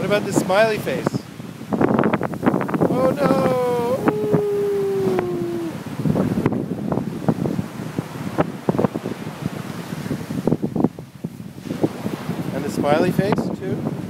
What about the smiley face? Oh no! And the smiley face too?